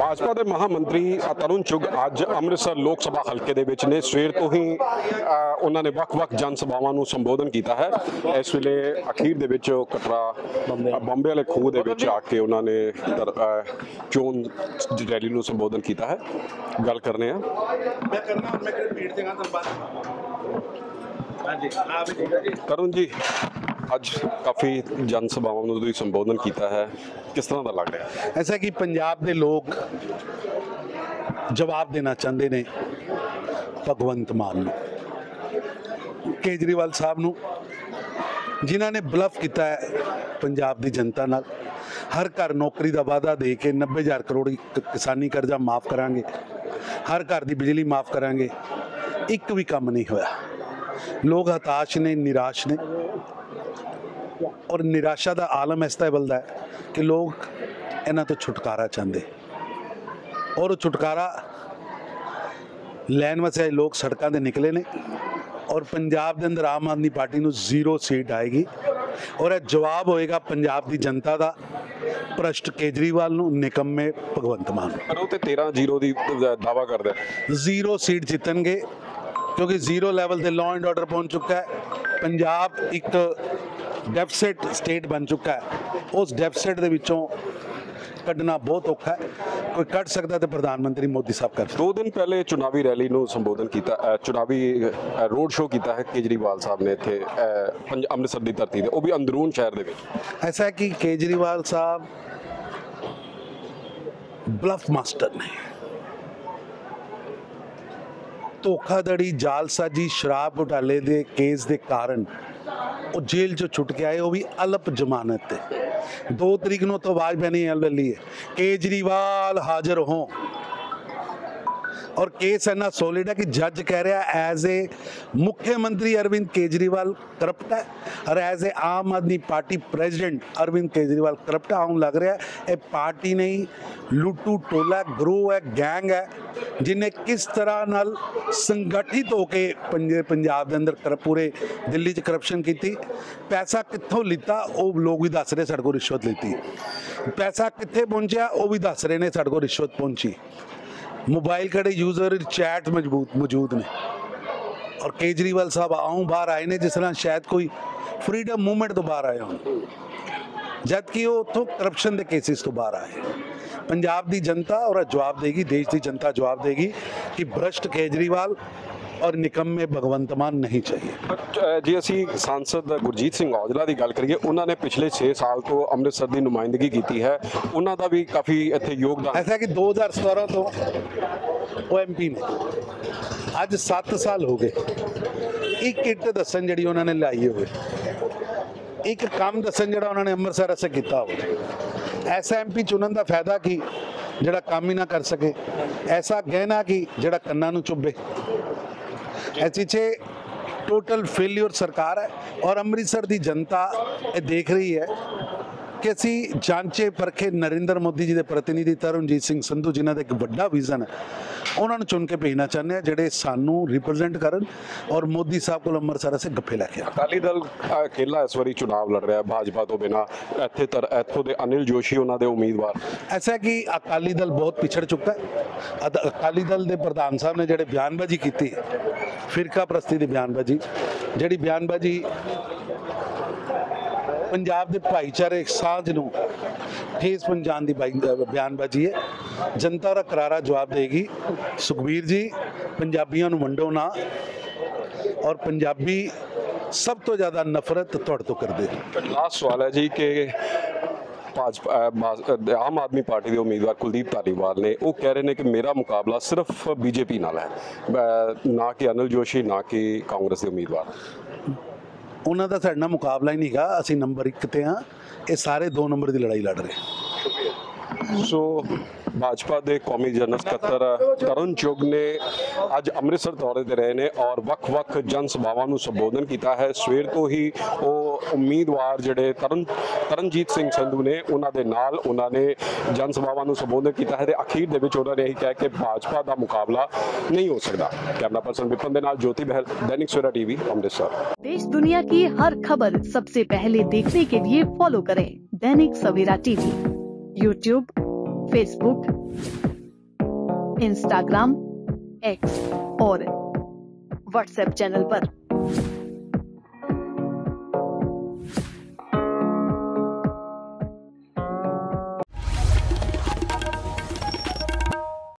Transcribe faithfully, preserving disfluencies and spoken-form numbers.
भाजपा के महामंत्री तरੁਣ ਚੁਗ ਅੱਜ ਅੰਮ੍ਰਿਤਸਰ लोक सभा हल्के ਦੇ ਵਿੱਚ ਨੇ। ਸਵੇਰ ਤੋਂ ਹੀ ਉਹਨਾਂ ਨੇ ਵੱਖ-ਵੱਖ ਜਨ ਸਭਾਵਾਂ ਨੂੰ ਸੰਬੋਧਨ ਕੀਤਾ ਹੈ। ਇਸ ਵੇਲੇ ਅਖੀਰ ਦੇ ਵਿੱਚ ਕਟਰਾ ਬੰਬੇ ਵਾਲੇ ਖੂਹ ਦੇ ਵਿੱਚ ਆ ਕੇ ਉਹਨਾਂ ਨੇ ਚੋਣ ਰੈਲੀ ਨੂੰ ਸੰਬੋਧਨ ਕੀਤਾ ਹੈ। ਗੱਲ ਕਰਨੇ ਆ ਮੈਂ ਕਰਨਾ ਮੈਂ ਰਿਪੀਟ ਦੇਗਾ ਧੰਨਵਾਦ। ਹਾਂਜੀ ਆ ਵੀ ਠੀਕ ਹੈ ਜੀ। ਤਰੁਣ ਜੀ ਅੱਜ ਕਾਫੀ ਜਨ ਸਭਾਵਾਂ ਨੂੰ ਤੁਸੀਂ ਸੰਬੋਧਨ ਕੀਤਾ ਹੈ, किस तरह का लग रहा है? ऐसा कि पंजाब के लोग जवाब देना चाहते ने भगवंत मान नूं, केजरीवाल साहब नूं, जिन्हां ने ब्लफ किया है पंजाब की जनता नाल। हर घर नौकरी का वादा दे के नब्बे हज़ार करोड़ किसानी कर्जा माफ़ करांगे, हर घर की बिजली माफ़ करांगे, एक भी काम नहीं होया। लोग हताश ने, निराश ने, और निराशा का आलम इस तरह बलदा है कि लोग इन्हां तो छुटकारा चाहते, और छुटकारा लैन वास्ते लोग सड़कों पर निकले ने। और पंजाब के अंदर आम आदमी पार्टी नूं जीरो सीट आएगी, और यह जवाब होएगा पंजाब की जनता का भ्रष्ट केजरीवाल नूं, निकम्मे भगवंत मान। पर वो तो तेरह जीरो की दावा करदा है, जीरो सीट जितणगे क्योंकि जीरो लैवल से लॉ एंड ऑर्डर पहुंच चुका है। पंजाब एक डेफिसिट स्टेट बन चुका है, उस डेफिसिट दे विचों कढ़ना बहुत औखा है। कोई कढ़ सकता तो प्रधानमंत्री मोदी साहब कर। दो दिन पहले चुनावी रैली नूं संबोधन किया, चुनावी रोड शो किया है केजरीवाल साहब ने इत्थे अमृतसर की धरती से, वो भी अंदरून शहर दे विच। ऐसा है कि केजरीवाल साहब ब्लफ मास्टर ने, धोखाधड़ी, जालसाजी, शराब घोटाले के केस के कारण वो जेल चो छुट के आए, वो भी अल्प जमानत ते। दो तरीक नूं तो आवाज मैंने ली है केजरीवाल हाजिर हो, और केस इन्ना सॉलिड है कि जज कह रहा है एज ए मुख्यमंत्री अरविंद केजरीवाल करप्ट है, और as a Aam Aadmi Party president Arvind Kejriwal corrupt है। आऊँ लग रहा है ये पार्टी नहीं, लुटू टोला ग्रोह है, गैंग है, जिन्हें किस तरह नाल संगठित होकर पंजाब के अंदर कर पूरे दिल्ली च करप्शन की। पैसा कित्थों लिता वो लोग भी दस रहे, साढ़े को रिश्वत लीती। पैसा कित्थे पहुंचा वो भी दस रहे ने, साढ़े को रिश्वत पहुंची। मोबाइल कड़े यूजर चैट मजबूत मौजूद ने, और केजरीवाल साहब आऊँ बाहर आए ने जिस तरह शायद कोई फ्रीडम मूवमेंट तो बाहर आए हों, जबकि वो उतों करप्शन के केसिस तो बाहर आए। पंजाब की जनता और जवाब देगी, देश की जनता जवाब देगी कि भ्रष्ट केजरीवाल और निकम्मे भगवंत मान नहीं चाहिए। जी असी सांसद गुरजीत सिंह औजला की गल करिए, उन्होंने पिछले छे साल तो अमृतसर की नुमाइंदगी की है, उन्होंने भी काफ़ी इत्थे योगदान। ऐसा कि दो हज़ार सतारह तो वो एम पी ने, अज सत्त साल हो गए, एक इट दसन जी उन्होंने लाई हो, एक काम दसन जो उन्होंने अमृतसर असे किया हो। ऐसा एम पी चुनन का फायदा कि जड़ा काम ही ना कर सके, ऐसा गहना कि जड़ा कन्ना नूं चुभे। ऐसी छे टोटल फेलियर सरकार है, और अमृतसर की जनता ये देख रही है कि असी जांचे परखे नरेंद्र मोदी जी के प्रतिनिधि तरनजीत सिंह संधू जिन्हों का एक बड़ा विजन है, उन्होंने चुन के भेजना चाहते हैं ਜਿਹੜੇ सानू रिप्रजेंट करन, और मोदी साहब को अमृतसर से गप्फे लैके। अकाली दल अकेला इस बारी चुनाव लड़ रहा है भाजपा तो बिना, इत्थे तर इत्थों दे अनिल जोशी उन्होंने उम्मीदवार। ऐसा है कि अकाली दल बहुत पिछड़ चुका है। अकाली दल के प्रधान साहब ने जिहड़ी बयानबाजी की, फिरका प्रस्ती की बयानबाजी, जिहड़ी बयानबाजी पंजाब के भाईचारे साझ नूं ठेस पहुंचाने की बयानबाजी है। जनता का करारा जवाब देगी। सुखबीर जी पंजाबियों नूं वंडो ना, और पंजाबी सब तो ज़्यादा नफरत तुहाडे तो करदे। लास्ट सवाल है जी कि भाजपा आम आदमी पार्टी के उम्मीदवार कुलदीप धालीवाल ने वो कह रहे हैं कि मेरा मुकाबला सिर्फ बीजेपी नाल है, ना कि अनिल जोशी, ना कि कांग्रेस के उम्मीदवार। उन्हों का साडे नाल मुकाबला ही नहीं गा, असी नंबर एक ते हाँ, ये सारे दो नंबर की लड़ाई लड़ रहे। सो भाजपा के कौमी जनरल सकत्तर तरੁਣ ਚੁਗ ने अज अमृतसर दौरे पर रहे ने, और ਵੱਖ-ਵੱਖ जन सभावां नूं संबोधन किया है। सवेर तो ही वो उम्मीदवार जिहड़े तरन तरनजीत सिंह संधू ने उन्हां दे नाल उन्होंने जन सभावां नूं संबोधन किया है। अखीर दे विच उन्होंने यही कहा कि भाजपा का मुकाबला नहीं हो सकता। कैमरा पर्सन विपिन दे नाल ज्योति बहल, दैनिक सवेरा टीवी, अमृतसर। देश दुनिया की हर खबर सबसे पहले देखने के लिए फॉलो करें Dainik Savera TV YouTube, Facebook, Instagram, X और व्हाट्सएप चैनल पर।